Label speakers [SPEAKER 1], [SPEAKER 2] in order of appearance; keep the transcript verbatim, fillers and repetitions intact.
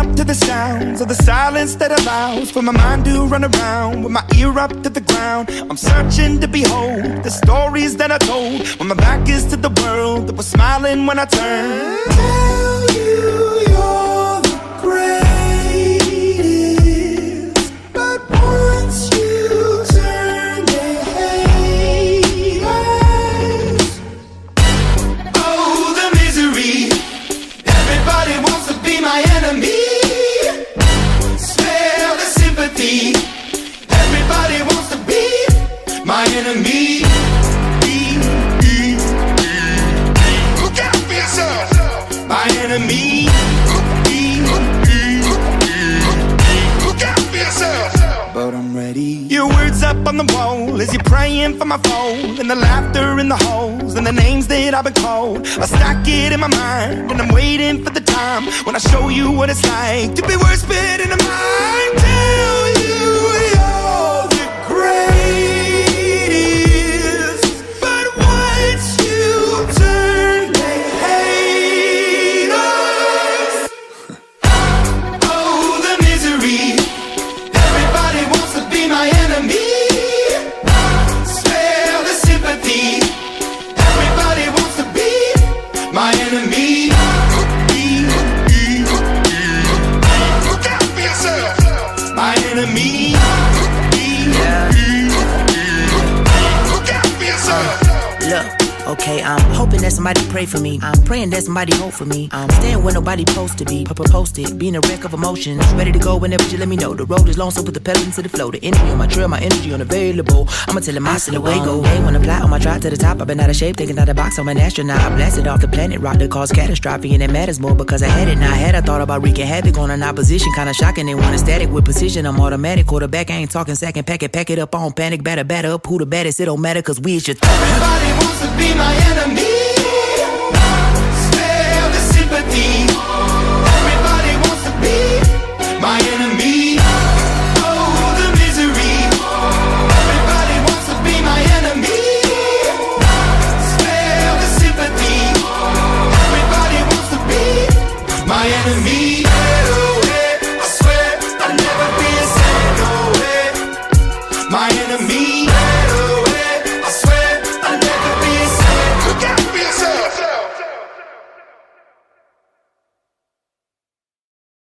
[SPEAKER 1] up to the sounds of the silence that allows for my mind to run around with my ear up to the ground. I'm searching to behold the stories that I told when my back is to the world that was smiling when I turned. Tell you you're the greatest, but once you turn, they hate us. Oh, the misery. Everybody wants to be my enemy. Smell the sympathy. Everybody wants to be my enemy. Look out for yourself. My enemy. Look out for yourself. But I'm ready. Your words up on the wall as you're praying for my phone, and the laughter in the holes and the names that I've been called. I stack it in my mind and I'm waiting for the time when I show you what it's like to be worse fit in a mind. Tell you you're the greatest, but once you turn, they hate us. Oh, the misery. Everybody wants to be my enemy. Spare the sympathy. Everybody wants to be my enemy. Look out for yourself. My enemy. Look out for yourself.
[SPEAKER 2] Look, okay, I'm hoping that somebody pray for me. I'm praying that somebody hope for me. I'm staying where nobody supposed to be. Posted, being a wreck of emotions. Ready to go whenever you let me know. The road is long, so put the pedal into the flow. The energy on my trail, my energy unavailable. I'ma tell him I still away go. Hey, when I fly on my drive to the top, I've been out of shape, thinking out the box. I'm an astronaut. I blasted off the planet, rock that caused catastrophe, and it matters more because I had it. Now I had I thought about wreaking havoc on an opposition, kinda shocking. They want a static with precision. I'm automatic, quarterback. I ain't talking second pack it, pack it up on panic, batter, batter up. Who the baddest? It don't matter, cause we is your.
[SPEAKER 1] Everybody wants to be my enemy.